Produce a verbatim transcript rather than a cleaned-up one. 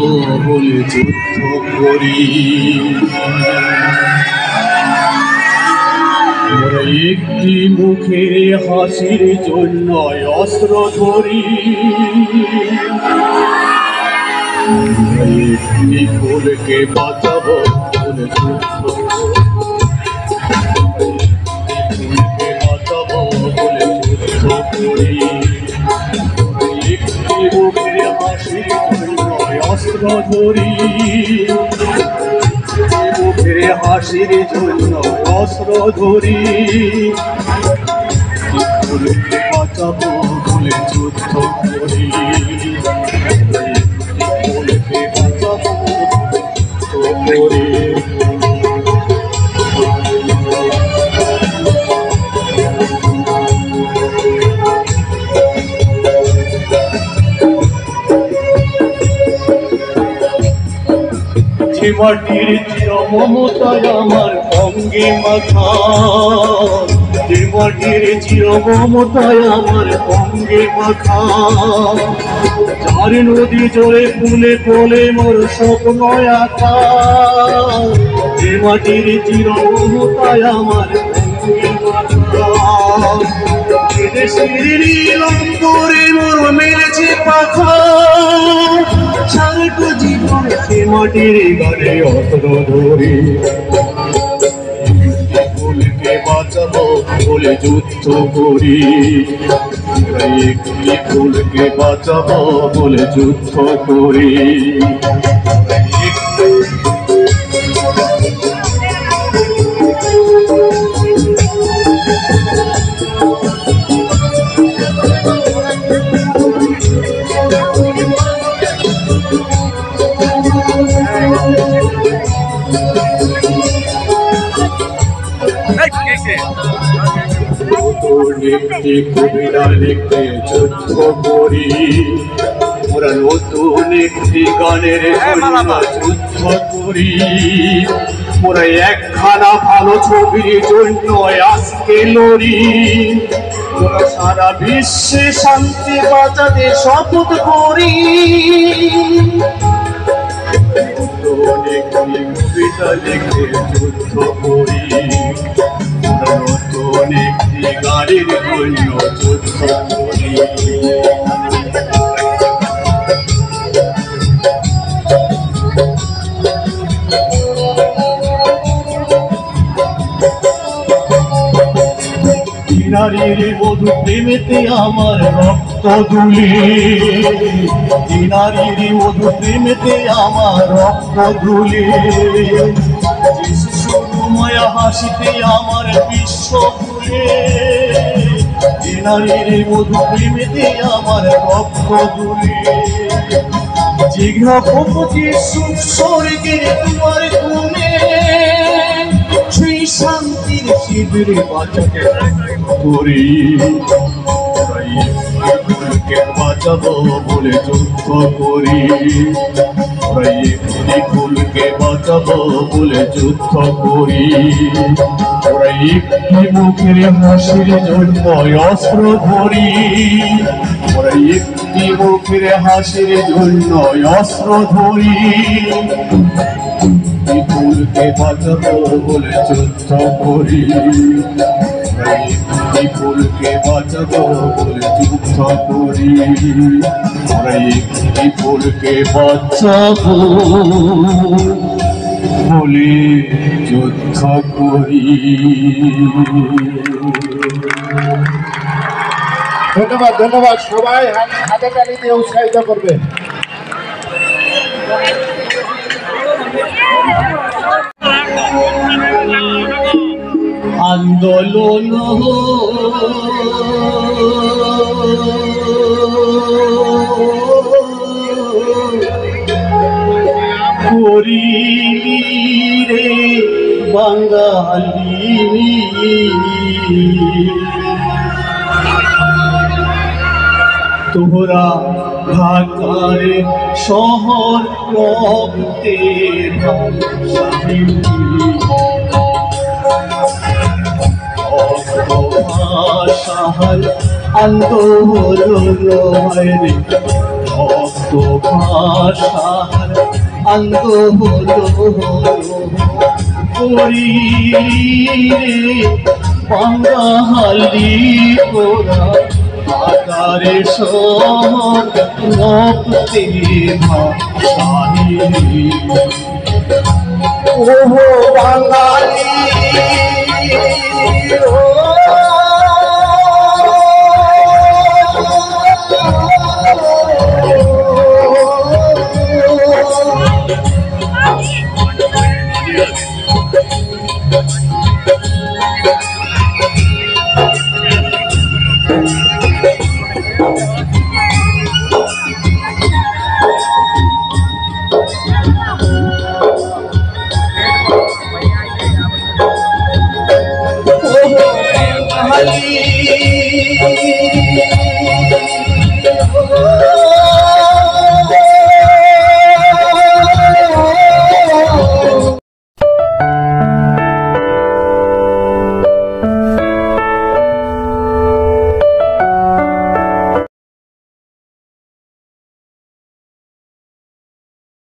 বলে যুদ্ধ করি। একটি মুখের হাসির জন্য অস্ত্র ধরি, একটি ফুলকে বাঁচাবো বলে যুদ্ধ ফুলকে বাঁচাবো বলে যুদ্ধ করি। একটি মুখের হাসির জন্য অস্ত্র ধরি, মুখের হাসির জন্য অস্ত্র ধরি। ফুলকে বাঁচাবো বলে যুদ্ধ করি, ফুলকে বাঁচাবো করি। মাটির চির মমতায় আমার অঙ্গে মাথা, যে মাটির চির মমতায় আমার অঙ্গে মাথা। যার নদী জলে ফুলে ফলে মোর স্বপ্ন আঁকা, যে মাটির চির মমতায় আমার অঙ্গে মাথা। লম্বরে মোর মেরেছে পাখা, সারাটা জীবন সে মাটির গানে অস্ত্র ধরি। ফুলকে বাঁচাবো বলে যুদ্ধ করি, একটি ফুলকে বাঁচাবো বলে যুদ্ধ করি। একটি কবিতা লিখতে যুদ্ধ করি, ওরা নতুন একটি গানের যুদ্ধ করি। ওরা একখানা ভালো ছবির জন্য আজকে লড়ি, ওরা সারা বিশ্বে শান্তি বাঁচাতে শপথ করি। নতুন একটি কবিতা লিখতে যুদ্ধ করি, নতুন একটি গাড়ির জন্য যুদ্ধ করি। নারীর মধু প্রেমেতে আমার রক্ত দুলে, নারীর মধু প্রেমেতে আমার রক্ত দুলে। মায়া হাসিতে আমার বিশ্ব ভুলে, নারীর মধু প্রেমেতে আমার রক্ত দুলে। জিঘ্রাপতি সুখ স্বর্গের তোমার গুণে, সেই শান্তির শিবিরে বাঁচাতে করি। ফুলকে বাঁচাবো বলে যুদ্ধ করি, ফুলকে বাঁচাবো বলে যুদ্ধ করি। ওরা একটি মুখের হাসির জন্য অস্ত্র ধরি, ওরা একটি মুখের হাসির জন্য অস্ত্র ধরি। ফুলকে বাঁচাবো বলে যুদ্ধ করি, ফুলকে বাঁচাবো বলে যুদ্ধ করি। ফুলকে বাঁচাবো বলে যুদ্ধ করি। ধন্যবাদ ধন্যবাদ সবাই হাতে তালি দিয়ে উৎসাহিত করবেন। আন্দোলন করি রে বাঙালি, তোরা ঢাকার শহর রক্তে ভাষার আন্দোলন রক্ত ভাষার আঙ্গ হলো করি বাঙালি তোরা আকারে শহর রক্তে ভাষাহি ওহো বাঙালি ও